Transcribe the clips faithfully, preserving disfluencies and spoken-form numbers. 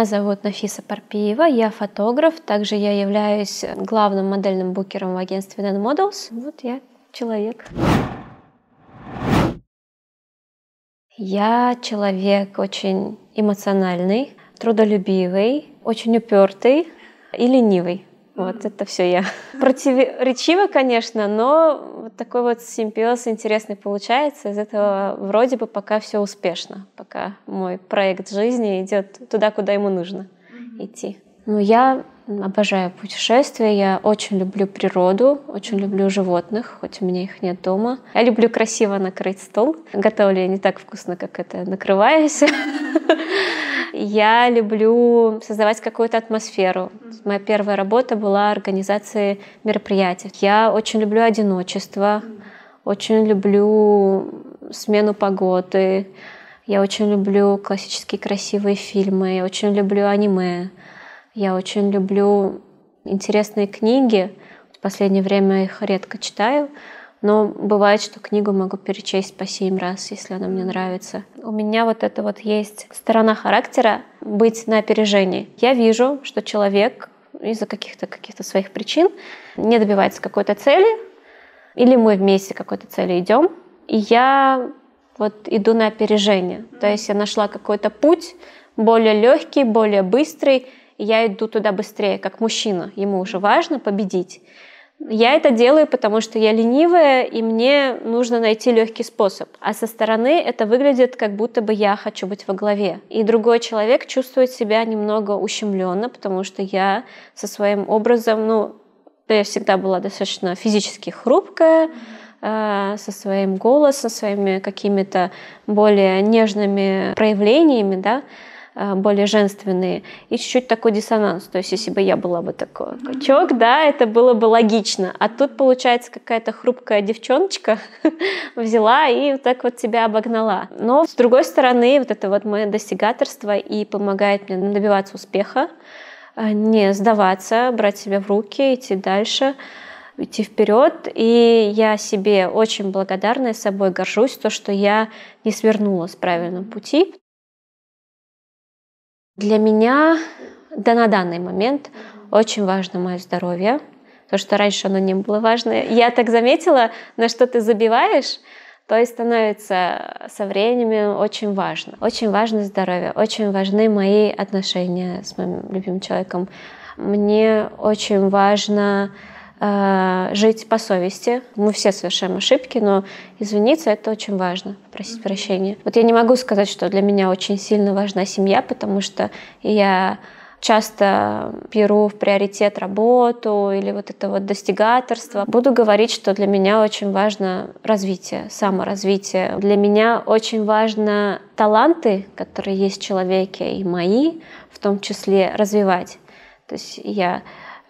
Меня зовут Нафиса Парпиева, я фотограф, также я являюсь главным модельным букером в агентстве Nen Models. Вот я человек. Я человек очень эмоциональный, трудолюбивый, очень упертый и ленивый. Вот это все я. Противоречиво, конечно, но вот такой вот симбиоз интересный получается. Из этого вроде бы пока все успешно, пока мой проект жизни идет туда, куда ему нужно идти. Ну, я обожаю путешествия, я очень люблю природу, очень люблю животных, хоть у меня их нет дома. Я люблю красиво накрыть стол. Готовлю я не так вкусно, как это накрываюсь. Я люблю создавать какую-то атмосферу. Моя первая работа была организацией мероприятий. Я очень люблю одиночество, очень люблю смену погоды. Я очень люблю классические красивые фильмы, я очень люблю аниме. Я очень люблю интересные книги. В последнее время их редко читаю, но бывает, что книгу могу перечесть по семь раз, если она мне нравится. У меня вот это вот есть сторона характера быть на опережении. Я вижу, что человек из-за каких-то каких-то своих причин не добивается какой-то цели, или мы вместе к какой-то цели идем, и я вот иду на опережение. То есть я нашла какой-то путь более легкий, более быстрый, и я иду туда быстрее, как мужчина. Ему уже важно победить. Я это делаю, потому что я ленивая, и мне нужно найти легкий способ. А со стороны это выглядит, как будто бы я хочу быть во главе. И другой человек чувствует себя немного ущемленно, потому что я со своим образом, ну, я всегда была достаточно физически хрупкая, э, со своим голосом, своими какими-то более нежными проявлениями, да, более женственные, и чуть-чуть такой диссонанс. То есть, если бы я была бы такой качок, да, это было бы логично. А тут, получается, какая-то хрупкая девчоночка взяла и вот так вот тебя обогнала. Но, с другой стороны, вот это вот мое достигаторство и помогает мне добиваться успеха, не сдаваться, брать себя в руки, идти дальше, идти вперед. И я себе очень благодарна и собой горжусь, то, что я не свернула с правильного пути. Для меня, да, на данный момент очень важно мое здоровье, потому что раньше оно не было важно. Я так заметила, на что ты забиваешь, то и становится со временем очень важно. Очень важно здоровье, очень важны мои отношения с моим любимым человеком. Мне очень важно жить по совести. Мы все совершаем ошибки, но извиниться — это очень важно, просить прощения. Вот я не могу сказать, что для меня очень сильно важна семья, потому что я часто беру в приоритет работу или вот это вот достигаторство. Буду говорить, что для меня очень важно развитие, саморазвитие. Для меня очень важно таланты, которые есть в человеке, и мои в том числе, развивать. То есть я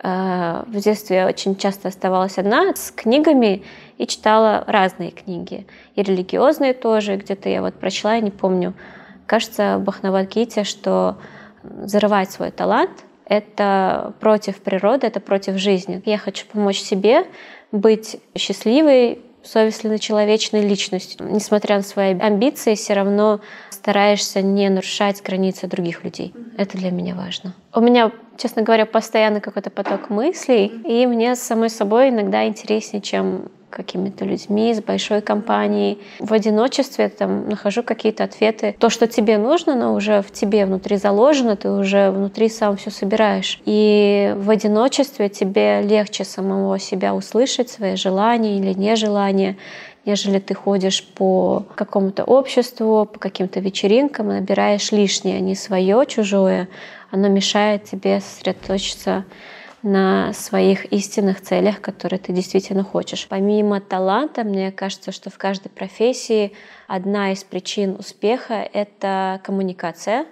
в детстве очень часто оставалась одна с книгами и читала разные книги. И религиозные тоже. Где-то я вот прочла, я не помню, кажется, в Бхагавад-гите, что зарывать свой талант — это против природы, это против жизни. Я хочу помочь себе быть счастливой, совестливой, человечной личностью. Несмотря на свои амбиции, все равно стараешься не нарушать границы других людей. Это для меня важно. У меня, честно говоря, постоянно какой-то поток мыслей, и мне с самой собой иногда интереснее, чем какими-то людьми, с большой компанией. В одиночестве там нахожу какие-то ответы. То, что тебе нужно, но уже в тебе внутри заложено, ты уже внутри сам все собираешь. И в одиночестве тебе легче самого себя услышать, свои желания или нежелания, нежели ты ходишь по какому-то обществу, по каким-то вечеринкам и набираешь лишнее, не свое, чужое. Оно мешает тебе сосредоточиться на своих истинных целях, которые ты действительно хочешь. Помимо таланта, мне кажется, что в каждой профессии одна из причин успеха — это коммуникация.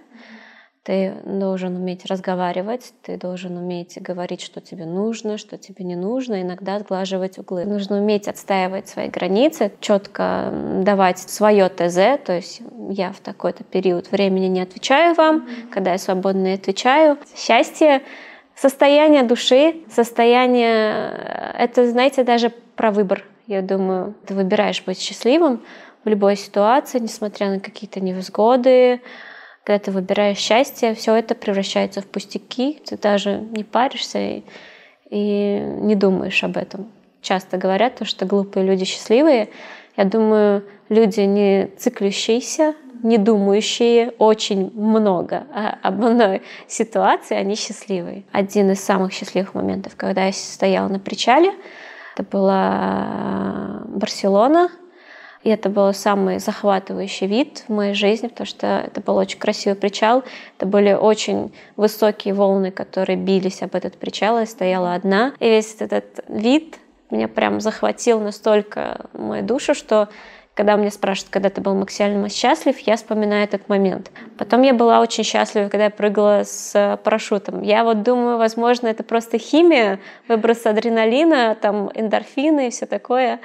Ты должен уметь разговаривать, ты должен уметь говорить, что тебе нужно, что тебе не нужно, иногда сглаживать углы. Нужно уметь отстаивать свои границы, четко давать свое ТЗ, то есть я в такой-то период времени не отвечаю вам, когда я свободно отвечаю. Счастье, состояние души, состояние — это, знаете, даже про выбор, я думаю. Ты выбираешь быть счастливым в любой ситуации, несмотря на какие-то невзгоды, когда ты выбираешь счастье, все это превращается в пустяки, ты даже не паришься и, и не думаешь об этом. Часто говорят, то, что глупые люди счастливые. Я думаю, люди не циклющиеся, не думающие очень много об одной ситуации, они счастливые. Один из самых счастливых моментов, когда я стояла на причале, это была Барселона. И это был самый захватывающий вид в моей жизни, потому что это был очень красивый причал. Это были очень высокие волны, которые бились об этот причал. Я стояла одна. И весь этот вид меня прям захватил настолько мою душу, что когда меня спрашивают, когда ты был максимально счастлив, я вспоминаю этот момент. Потом я была очень счастлива, когда я прыгала с парашютом. Я вот думаю, возможно, это просто химия, выброс адреналина, там эндорфины и все такое.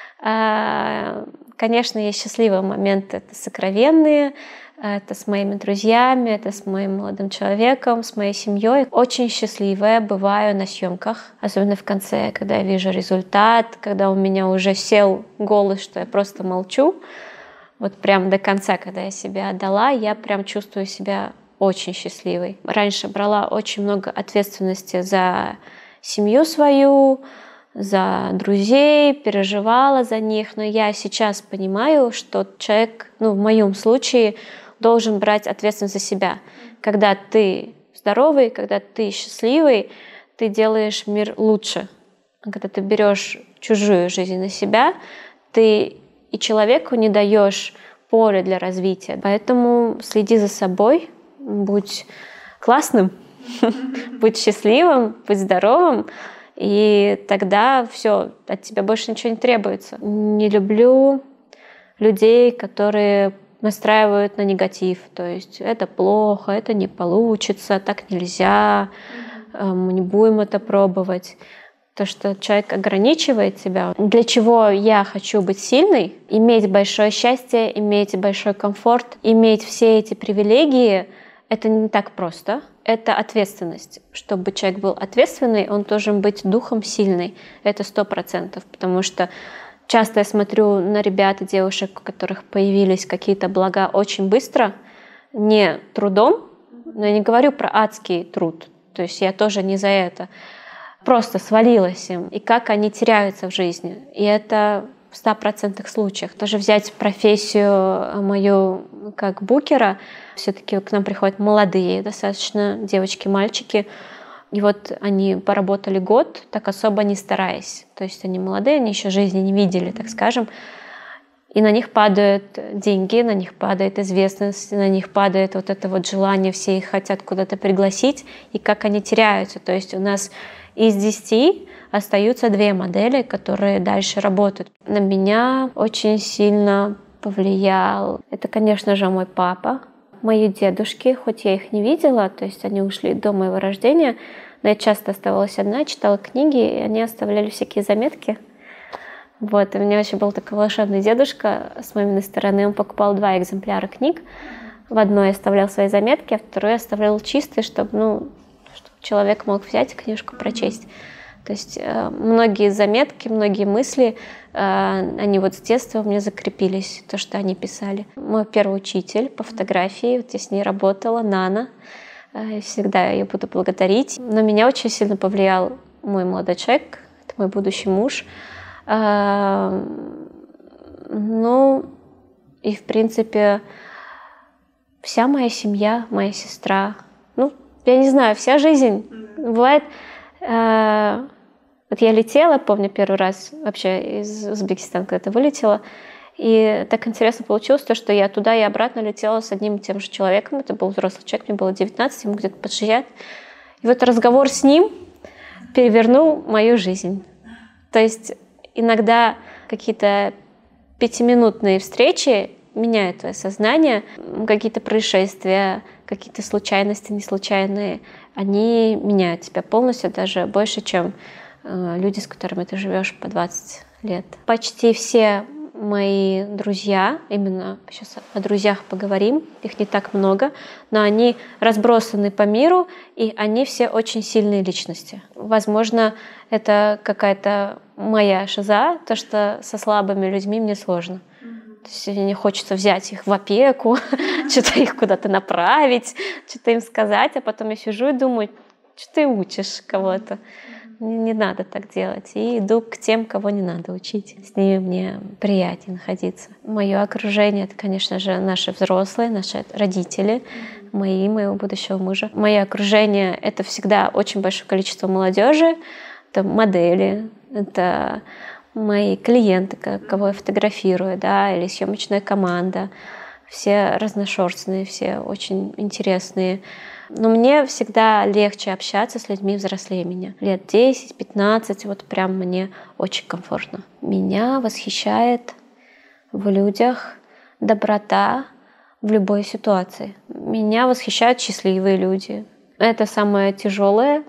Конечно, есть счастливые моменты, это сокровенные, это с моими друзьями, это с моим молодым человеком, с моей семьей. Очень счастливая бываю на съемках, особенно в конце, когда я вижу результат, когда у меня уже сел голос, что я просто молчу. Вот прям до конца, когда я себя отдала, я прям чувствую себя очень счастливой. Раньше брала очень много ответственности за семью свою, за друзей, переживала за них, но я сейчас понимаю, что человек, ну, в моем случае, должен брать ответственность за себя. Когда ты здоровый, когда ты счастливый, ты делаешь мир лучше. Когда ты берешь чужую жизнь на себя, ты и человеку не даешь поле для развития. Поэтому следи за собой, будь классным, будь счастливым, будь здоровым. И тогда все, от тебя больше ничего не требуется. Не люблю людей, которые настраивают на негатив. То есть это плохо, это не получится, так нельзя, мы не будем это пробовать. То, что человек ограничивает тебя. Для чего я хочу быть сильной? Иметь большое счастье, иметь большой комфорт, иметь все эти привилегии — это не так просто. Это ответственность. Чтобы человек был ответственный, он должен быть духом сильный. Это сто процентов. Потому что часто я смотрю на ребят и девушек, у которых появились какие-то блага очень быстро, не трудом, но я не говорю про адский труд. То есть я тоже не за это. Просто свалилось им. И как они теряются в жизни. И это в ста процентах случаях. Тоже взять профессию мою как букера, все-таки к нам приходят молодые достаточно девочки, мальчики, и вот они поработали год, так особо не стараясь. То есть они молодые, они еще жизни не видели, так скажем, и на них падают деньги, на них падает известность, на них падает вот это вот желание, все их хотят куда-то пригласить, и как они теряются. То есть у нас из десяти остаются две модели, которые дальше работают. На меня очень сильно повлиял, это, конечно же, мой папа. Мои дедушки, хоть я их не видела, то есть они ушли до моего рождения, но я часто оставалась одна, читала книги, и они оставляли всякие заметки. Вот, и у меня вообще был такой волшебный дедушка с маминой стороны, он покупал два экземпляра книг. В одной оставлял свои заметки, а второй оставлял чистый, чтобы, ну, чтобы человек мог взять книжку, прочесть. То есть э, многие заметки, многие мысли, э, они вот с детства у меня закрепились, то, что они писали. Мой первый учитель по фотографии, вот я с ней работала, Нана, э, всегда ее буду благодарить. На меня очень сильно повлиял мой молодой человек, это мой будущий муж. Э, ну, и в принципе вся моя семья, моя сестра, ну, я не знаю, вся жизнь. Бывает... Э, вот я летела, помню, первый раз вообще из Узбекистана когда-то вылетела, и так интересно получилось то, что я туда и обратно летела с одним и тем же человеком. Это был взрослый человек, мне было девятнадцать, ему где-то под шестьдесят. И вот разговор с ним перевернул мою жизнь. То есть иногда какие-то пятиминутные встречи меняют твое сознание, какие-то происшествия, какие-то случайности, неслучайные, они меняют тебя полностью, даже больше, чем э, люди, с которыми ты живешь по двадцать лет. Почти все мои друзья, именно сейчас о друзьях поговорим, их не так много, но они разбросаны по миру, и они все очень сильные личности. Возможно, это какая-то моя шиза, то, что со слабыми людьми мне сложно. То есть мне хочется взять их в опеку, что-то их куда-то направить, что-то им сказать, а потом я сижу и думаю, что ты учишь кого-то. Не надо так делать. И иду к тем, кого не надо учить. С ними мне приятнее находиться. Мое окружение — это, конечно же, наши взрослые, наши родители, мои, моего будущего мужа. Мое окружение — это всегда очень большое количество молодежи, это модели, это мои клиенты, кого я фотографирую, да, или съемочная команда. Все разношерстные, все очень интересные. Но мне всегда легче общаться с людьми взрослее меня. Лет десять-пятнадцать, вот прям мне очень комфортно. Меня восхищает в людях доброта в любой ситуации. Меня восхищают счастливые люди. Это самое тяжелое,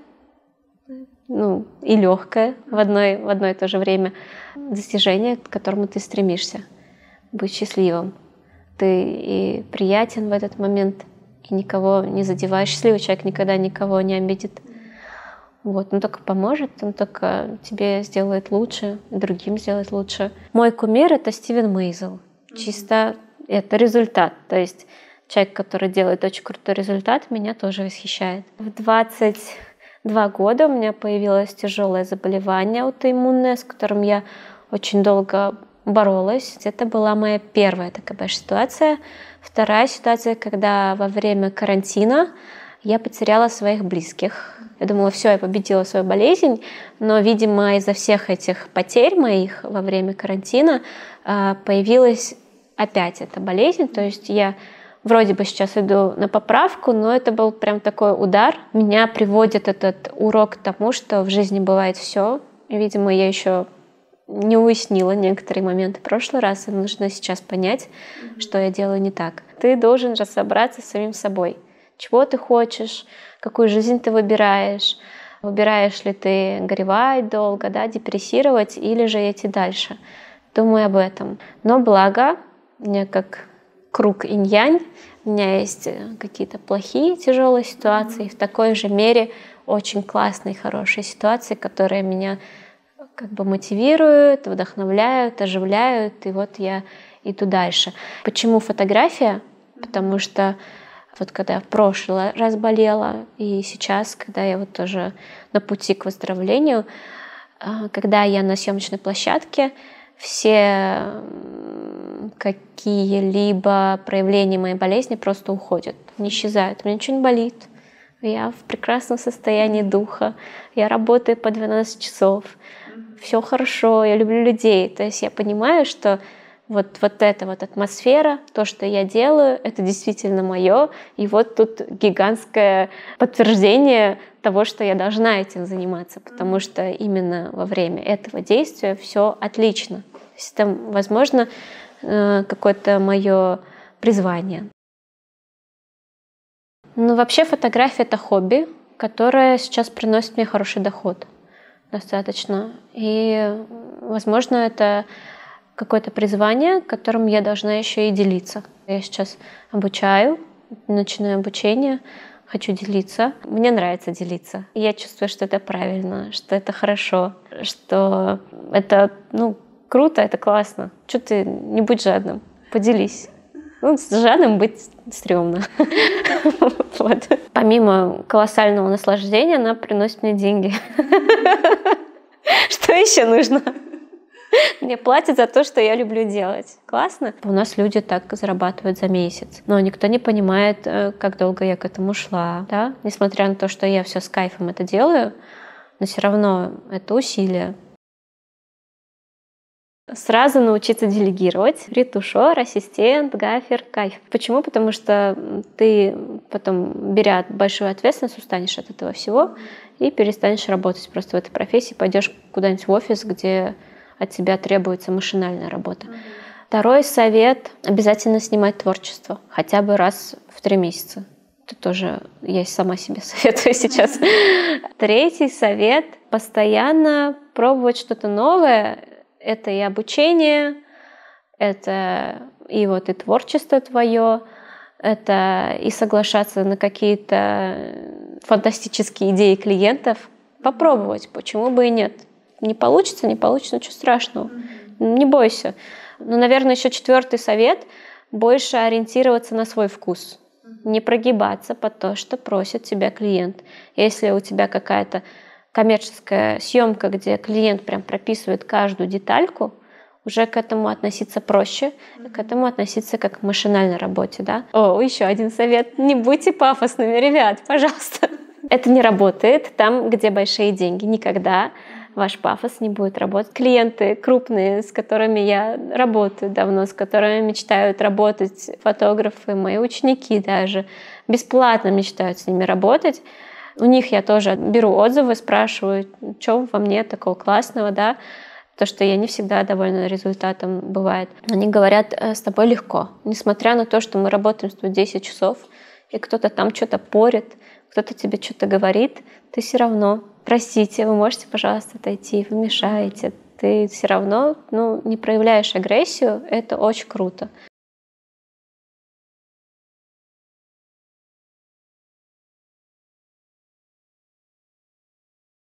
ну, и легкое в одной, в одно и то же время достижение, к которому ты стремишься. Быть счастливым. Ты и приятен в этот момент, и никого не задеваешь. Счастливый человек никогда никого не обидит. Вот. Он только поможет, он только тебе сделает лучше, другим сделает лучше. Мой кумир — это Стивен Мейзел. Чисто это результат. То есть человек, который делает очень крутой результат, меня тоже восхищает. В двадцать два года у меня появилось тяжелое заболевание аутоиммунное, с которым я очень долго боролась. Это была моя первая такая ситуация. Вторая ситуация, когда во время карантина я потеряла своих близких. Я думала, все, я победила свою болезнь, но, видимо, из-за всех этих потерь моих во время карантина появилась опять эта болезнь. То есть я вроде бы сейчас иду на поправку, но это был прям такой удар. Меня приводит этот урок к тому, что в жизни бывает все. И, видимо, я еще не уяснила некоторые моменты в прошлый раз, и нужно сейчас понять, mm-hmm. что я делаю не так. Ты должен разобраться с самим собой. Чего ты хочешь, какую жизнь ты выбираешь, выбираешь ли ты горевать долго, да, депрессировать, или же идти дальше. Думаю об этом. Но благо, у меня как круг инь-янь, у меня есть какие-то плохие, тяжелые ситуации, mm-hmm. в такой же мере очень классные, хорошие ситуации, которые меня как бы мотивируют, вдохновляют, оживляют, и вот я иду дальше. Почему фотография? Потому что вот когда я в прошлый раз болела, и сейчас, когда я вот тоже на пути к выздоровлению, когда я на съемочной площадке, все какие-либо проявления моей болезни просто уходят, не исчезают. У меня ничего не болит. Я в прекрасном состоянии духа. Я работаю по двенадцать часов. Все хорошо, я люблю людей. То есть я понимаю, что вот, вот эта вот атмосфера, то, что я делаю, это действительно мое. И вот тут гигантское подтверждение того, что я должна этим заниматься, потому что именно во время этого действия все отлично. То есть это, возможно, какое-то мое призвание. Ну, вообще фотография — это хобби, которое сейчас приносит мне хороший доход. Достаточно. И, возможно, это какое-то призвание, которым я должна еще и делиться. Я сейчас обучаю, начинаю обучение, хочу делиться. Мне нравится делиться. И я чувствую, что это правильно, что это хорошо, что это, ну, круто, это классно. Что ты не будь жадным, поделись. Ну, с жадным быть стрёмно. Вот. Помимо колоссального наслаждения, она приносит мне деньги. Что еще нужно? Мне платят за то, что я люблю делать. Классно? У нас люди так зарабатывают за месяц. Но никто не понимает, как долго я к этому шла. Да? Несмотря на то, что я все с кайфом это делаю, но все равно это усилие. Сразу научиться делегировать. Ретушер, ассистент, гафер, кайф. Почему? Потому что ты потом, беря большую ответственность, устанешь от этого всего и перестанешь работать просто в этой профессии, пойдешь куда-нибудь в офис, где от тебя требуется машинальная работа. Второй совет — обязательно снимать творчество. Хотя бы раз в три месяца. Это тоже я сама себе советую сейчас. Третий совет — постоянно пробовать что-то новое. Это и обучение, это и вот и творчество твое, это и соглашаться на какие-то фантастические идеи клиентов. Попробовать, почему бы и нет. Не получится, не получится, ничего страшного. Не бойся. Ну, наверное, еще четвертый совет — больше ориентироваться на свой вкус. Не прогибаться под то, что просит тебя клиент. Если у тебя какая-то коммерческая съемка, где клиент прям прописывает каждую детальку, уже к этому относиться проще, к этому относиться как к машинальной работе, да. О, еще один совет. Не будьте пафосными, ребят, пожалуйста. Это не работает там, где большие деньги. Никогда ваш пафос не будет работать. Клиенты крупные, с которыми я работаю давно, с которыми мечтают работать фотографы, мои ученики даже, бесплатно мечтают с ними работать. У них я тоже беру отзывы, спрашиваю, что во мне такого классного, да, то, что я не всегда довольна результатом бывает. Они говорят, с тобой легко. Несмотря на то, что мы работаем с тобой десять часов, и кто-то там что-то порит, кто-то тебе что-то говорит, ты все равно, простите, вы можете, пожалуйста, отойти, вы мешаете. Ты все равно ну, не проявляешь агрессию, это очень круто.